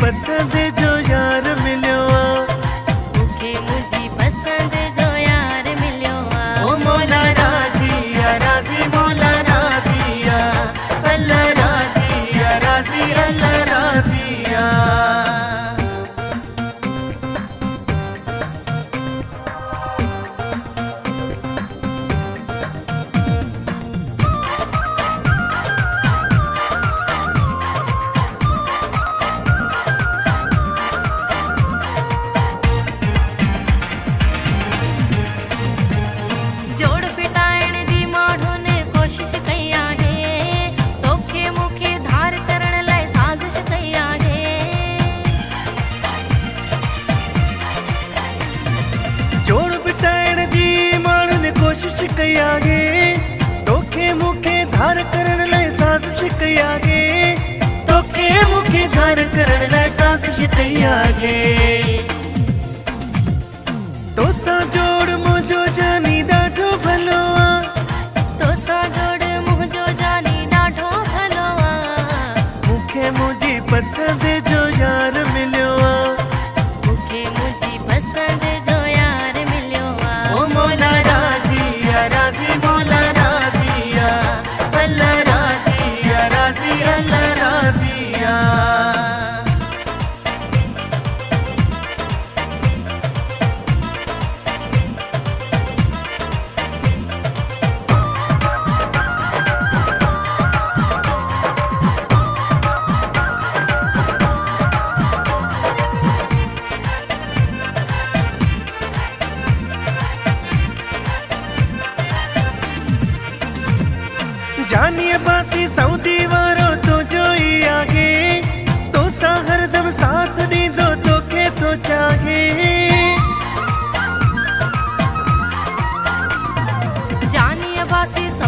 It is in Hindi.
पसंद जो यार मिलियो मूंखे मुंहिंजी पसंद जो यार मिलियो ओ मौला राज़ी राज़ी मौला राज़ी अल्लाह राज़ी अल्लाह राज़ी जोड़ फिटाइण जी माण्हुनि ने कोशिश कई आहे तोखे मूंखे धार करण लाइ साज़िश कई आहे जोड़ बिटाइण जी माण्हुनि ने कोशिश कई आहे तोखे मूंखे धार करण लाइ साज़िश कई आहे तोखे मूंखे धार करण लाइ साज़िश कई आहे तोसां जोड़ मुंहिंजो जानी ॾाढो भलो तोसां जोड़ मुंहिंजो जानी ॾाढो भलो मूंखे मुंहिंजी पसंद जो यार मिलियो मूंखे मुंहिंजी पसंद जो यार मिलियो ओ मौला राज़ी राज़ी मौला राज़ी अल्लाह राज़ी अल्लाह राज़ी जानिए बासी सऊदी वारो तो जो ही आगे तो सा हरदम साथ ॾींदो तोखे तो चाहे जानी अबासी